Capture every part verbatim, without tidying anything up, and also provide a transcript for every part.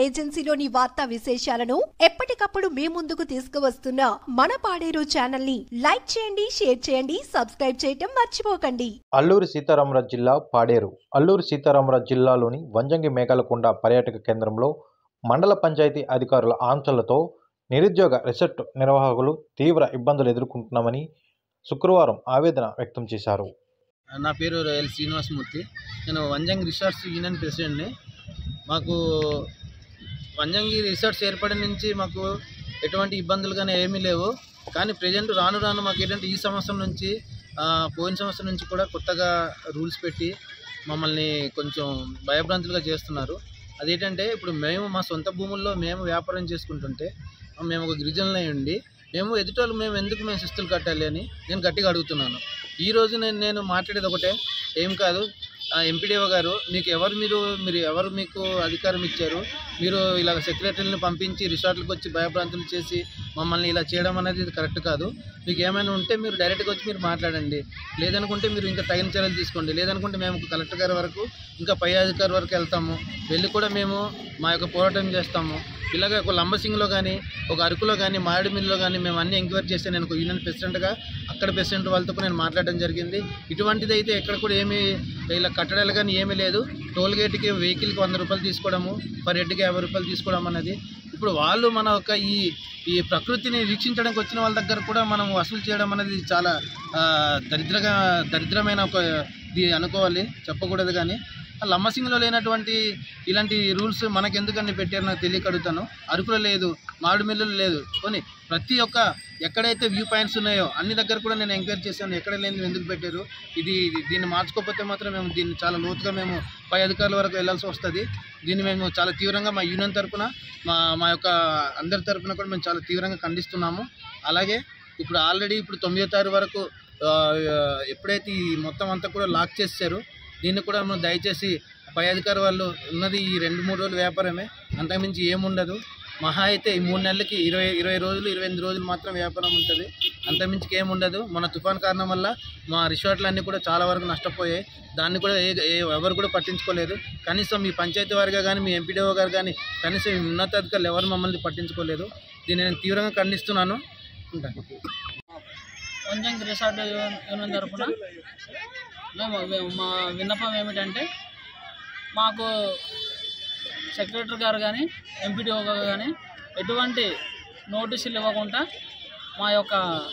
ఏజెన్సీలోని వార్తా విశేషాలను ఎప్పటికప్పుడు మీ ముందుకు తీసుకువస్తున్న మన పాడేరు ఛానల్ ని లైక్ చేయండి, షేర్ చేయండి, సబ్స్క్రైబ్ చేయటం మర్చిపోకండి. అల్లూరి సీతారామరాజు జిల్లా పాడేరు. అల్లూరి సీతారామరాజు జిల్లాలోని వంజంగి మేఘాలకొండ పర్యాటక కేంద్రంలో మండల పంచాయతీ అధికారుల ఆంక్షలతో నిరుద్యోగ రిసార్ట్ నిర్వాహకులు తీవ్ర ఇబ్బందులు ఎదుర్కొంటున్నామని శుక్రవారం ఆవేదన వ్యక్తం చేశారు. నా పేరు ఎల్ శ్రీనివాసమూర్తి. నేను వంజంగి రిసార్ట్స్ యూనియన్ ప్రెసిడెంట్ని. మాకు వంజంగి రిసార్ట్స్ ఏర్పడిన నుంచి మాకు ఎటువంటి ఇబ్బందులు కానీ ఏమీ లేవు. కానీ ప్రజెంట్ రాను రాను మాకు ఏంటంటే ఈ సంవత్సరం నుంచి పోయిన సంవత్సరం నుంచి కూడా కొత్తగా రూల్స్ పెట్టి మమ్మల్ని కొంచెం భయభ్రాంతులుగా చేస్తున్నారు. అదేంటంటే ఇప్పుడు మేము మా సొంత భూముల్లో మేము వ్యాపారం చేసుకుంటుంటే మేము ఒక గిరిజనులై ఉండి మేము ఎదుటోళ్ళు మేము ఎందుకు మేము శిస్తులు కట్టాలి అని నేను గట్టిగా అడుగుతున్నాను. ఈరోజు నేను నేను మాట్లాడేది ఒకటే, ఏం కాదు ఎంపీడీఓ గారు, మీకు ఎవరు మీరు మీరు ఎవరు మీకు అధికారం ఇచ్చారు? మీరు ఇలా సెక్రటరీని పంపించి రిసార్ట్లకు వచ్చి భయభ్రాంతులు చేసి మమ్మల్ని ఇలా చేయడం అనేది కరెక్ట్ కాదు. మీకు ఏమైనా ఉంటే మీరు డైరెక్ట్గా వచ్చి మీరు మాట్లాడండి. లేదనుకుంటే మీరు ఇంకా తగిన చర్యలు తీసుకోండి. లేదనుకుంటే మేము కలెక్టర్ గారి వరకు ఇంకా పై అధికారి వరకు వెళ్తాము. వెళ్ళి కూడా మేము మా యొక్క పోరాటం చేస్తాము. ఇలాగ ఒక లంబసింగిలో కానీ ఒక అరకులో కానీ మారేడుమిల్లిలో కానీ మేము అన్ని ఎంక్వైరీ చేస్తే నేను ఒక యూనియన్ ప్రెసిడెంట్గా అక్కడ ప్రెసిడెంట్ వాళ్ళతో కూడా నేను మాట్లాడడం జరిగింది. ఇటువంటిది అయితే ఎక్కడ కూడా ఏమీ ఇలా కట్టడాలు కానీ ఏమీ లేదు. టోల్ గేట్కి వెహికల్కి వంద రూపాయలు తీసుకోవడము, పర్ హెడ్కి యాభై రూపాయలు తీసుకోవడం అనేది ఇప్పుడు వాళ్ళు మన ఒక ఈ ఈ ప్రకృతిని వీక్షించడానికి వచ్చిన వాళ్ళ దగ్గర కూడా మనం వసూలు చేయడం అనేది చాలా దరిద్రగా దరిద్రమైన ఒక ఇది అనుకోవాలి, చెప్పకూడదు. కానీ లంబసింగిలో లేనటువంటి ఇలాంటి రూల్స్ మనకెందుకని పెట్టారు నాకు తెలియక అడుగుతాను. అరకులో లేదు, మారేడుమిల్లిలో లేదు. కొన్ని ప్రతి ఒక్క ఎక్కడైతే వ్యూ పాయింట్స్ ఉన్నాయో అన్ని దగ్గర కూడా నేను ఎంక్వైరీ చేశాను. ఎక్కడ లేని ఎందుకు పెట్టారు? ఇది దీన్ని మార్చుకోకపోతే మాత్రం మేము దీన్ని చాలా లోతుగా మేము పై అధికారుల వరకు వెళ్ళాల్సి వస్తుంది. దీన్ని మేము చాలా తీవ్రంగా మా యూనియన్ తరఫున మా మా యొక్క అందరి తరఫున కూడా మేము చాలా తీవ్రంగా ఖండిస్తున్నాము. అలాగే ఇప్పుడు ఆల్రెడీ ఇప్పుడు తొమ్మిదో తారీఖు వరకు ఎప్పుడైతే ఈ మొత్తం అంతా కూడా లాక్ చేశారు, దీన్ని కూడా మనం దయచేసి పై అధికారి వాళ్ళు ఉన్నది ఈ రెండు మూడు రోజులు వ్యాపారమే, అంతకుమించి ఏముండదు. మహా అయితే ఈ మూడు నెలలకి ఇరవై ఇరవై రోజులు ఇరవై ఎనిమిది రోజులు మాత్రం వ్యాపారం ఉంటుంది, అంతకుమించి ఏముండదు. మన తుఫాన్ కారణం వల్ల మా రిసార్ట్లు అన్నీ కూడా చాలా వరకు నష్టపోయాయి. దాన్ని కూడా ఏ ఎవరు కూడా పట్టించుకోలేదు. కనీసం మీ పంచాయతీ వారిగా కానీ మీ ఎంపీడీఓ గారు కానీ కనీసం ఈ ఉన్నతాధికారులు ఎవరు మమ్మల్ని పట్టించుకోలేదు. దీన్ని నేను తీవ్రంగా ఖండిస్తున్నాను. ఉంటాను. వంజంగి రిసార్ట్ యూనియన్ తరఫున మేము మా విన్నపం ఏమిటంటే, మాకు సెక్రటరీ గారు కానీ ఎంపీడీఓ గారు కానీ ఎటువంటి నోటీసులు ఇవ్వకుండా మా యొక్క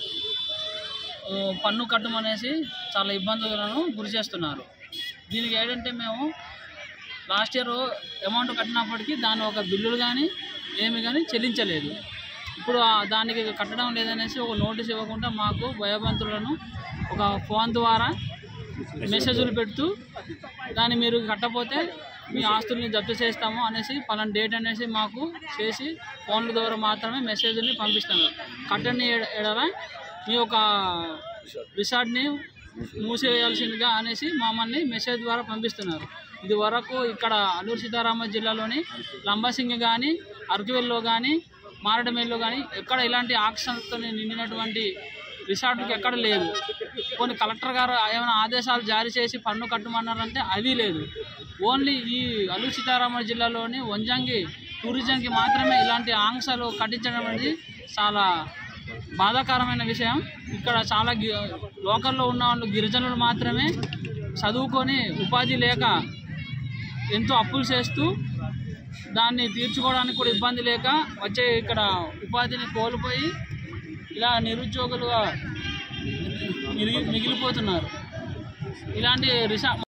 పన్ను కట్టమనేసి చాలా ఇబ్బందులను గురి చేస్తున్నారు. దీనికి ఏంటంటే మేము లాస్ట్ ఇయర్ అమౌంట్ కట్టినప్పటికీ దాని ఒక బిల్లులు కానీ ఏమి కానీ చెల్లించలేదు. ఇప్పుడు దానికి కట్టడం లేదనేసి ఒక నోటీస్ ఇవ్వకుండా మాకు భయభ్రాంతులను ఒక ఫోన్ ద్వారా మెసేజ్లు పెడుతూ దాన్ని మీరు కట్టకపోతే మీ ఆస్తుల్ని జప్తు చేస్తాము అనేసి పలానా డేట్ అనేసి మాకు చేసి ఫోన్ల ద్వారా మాత్రమే మెసేజ్ని పంపిస్తాము. కట్టని ఎడల మీ యొక్క రిసార్ట్ని మూసివేయాల్సిందిగా అనేసి మమ్మల్ని మెసేజ్ ద్వారా పంపిస్తున్నారు. ఇది వరకు ఇక్కడ అల్లూరి సీతారామరాజు జిల్లాలోని లంబసింగి కానీ అరకువెల్లో కానీ మారేడుమిల్లిలో కానీ ఎక్కడ ఇలాంటి ఆక్షన్తో నిండినటువంటి రిసార్ట్కి ఎక్కడ లేదు. కొన్ని కలెక్టర్ గారు ఏమైనా ఆదేశాలు జారీ చేసి పన్ను కట్టమన్నారంటే అది లేదు. ఓన్లీ ఈ అల్లూరి సీతారామరాజు జిల్లాలోని వంజంగి టూరిజంకి మాత్రమే ఇలాంటి ఆంక్షలు కట్టించడం అనేది చాలా బాధాకరమైన విషయం. ఇక్కడ చాలా లోకల్లో ఉన్న వాళ్ళు గిరిజనులు మాత్రమే చదువుకొని ఉపాధి లేక ఎంతో అప్పులు చేస్తూ దాన్ని తీర్చుకోవడానికి కూడా ఇబ్బంది లేక వచ్చే ఇక్కడ ఉపాధిని కోల్పోయి ఇలా నిరుద్యోగులుగా మిగిలిపోతున్నారు. ఇలాంటి రిసా